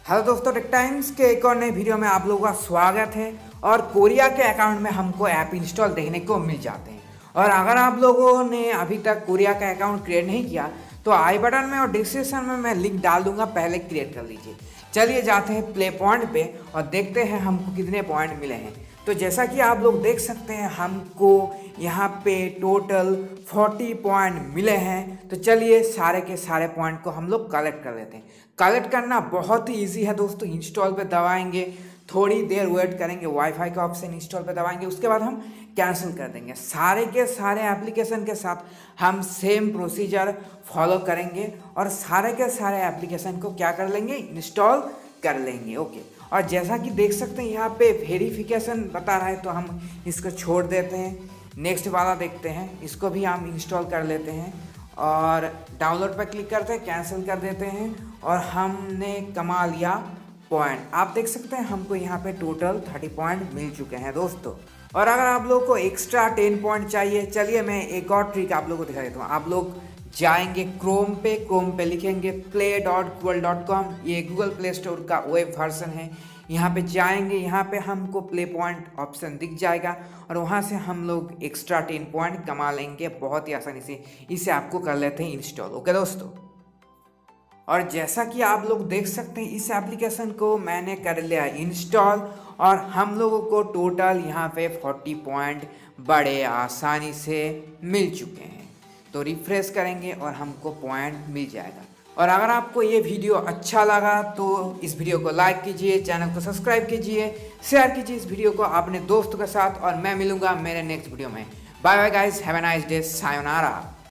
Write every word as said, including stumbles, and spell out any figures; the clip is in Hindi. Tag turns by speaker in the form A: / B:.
A: हेलो दोस्तों, टेक टाइम्स के एक और नए वीडियो में आप लोगों का स्वागत है। और कोरिया के अकाउंट में हमको ऐप इंस्टॉल देखने को मिल जाते हैं। और अगर आप लोगों ने अभी तक कोरिया का अकाउंट क्रिएट नहीं किया तो आई बटन में और डिस्क्रिप्शन में मैं लिंक डाल दूंगा, पहले क्रिएट कर लीजिए। चलिए जाते हैं प्ले पॉइंट पे और देखते हैं हमको कितने पॉइंट मिले हैं। तो जैसा कि आप लोग देख सकते हैं हमको यहाँ पे टोटल चालीस पॉइंट मिले हैं। तो चलिए सारे के सारे पॉइंट को हम लोग कलेक्ट कर लेते हैं। कलेक्ट करना बहुत ही इजी है दोस्तों। इंस्टॉल पे दबाएंगे, थोड़ी देर वेट करेंगे, वाईफाई का ऑप्शन इंस्टॉल पे दबाएंगे, उसके बाद हम कैंसिल कर देंगे। सारे के सारे एप्लीकेशन के साथ हम सेम प्रोसीजर फॉलो करेंगे और सारे के सारे एप्लीकेशन को क्या कर लेंगे, इंस्टॉल कर लेंगे। ओके, और जैसा कि देख सकते हैं यहाँ पे वेरिफिकेशन बता रहा है तो हम इसको छोड़ देते हैं। नेक्स्ट वाला देखते हैं, इसको भी हम इंस्टॉल कर लेते हैं और डाउनलोड पर क्लिक करते हैं, कैंसिल कर देते हैं और हमने कमा लिया पॉइंट। आप देख सकते हैं हमको यहाँ पे टोटल तीस पॉइंट मिल चुके हैं दोस्तों। और अगर आप लोगों को एक्स्ट्रा दस पॉइंट चाहिए, चलिए मैं एक और ट्रिक आप लोगों को दिखा देता हूँ। आप लोग जाएंगे क्रोम पे, क्रोम पे लिखेंगे play dot Google dot com, ये गूगल प्ले स्टोर का वेब वर्जन है। यहाँ पे जाएंगे, यहाँ पे हमको प्ले पॉइंट ऑप्शन दिख जाएगा और वहाँ से हम लोग एक्स्ट्रा टेन पॉइंट कमा लेंगे बहुत ही आसानी से। इसे आपको कर लेते हैं इंस्टॉल। ओके दोस्तों, और जैसा कि आप लोग देख सकते हैं इस एप्लीकेशन को मैंने कर लिया इंस्टॉल और हम लोगों को टोटल यहाँ पे चालीस पॉइंट बड़े आसानी से मिल चुके हैं। तो रिफ्रेश करेंगे और हमको पॉइंट मिल जाएगा। और अगर आपको ये वीडियो अच्छा लगा तो इस वीडियो को लाइक कीजिए, चैनल को सब्सक्राइब कीजिए, शेयर कीजिए इस वीडियो को अपने दोस्तों के साथ। और मैं मिलूंगा मेरे नेक्स्ट वीडियो में। Bye bye guys, have a nice day, sayonara.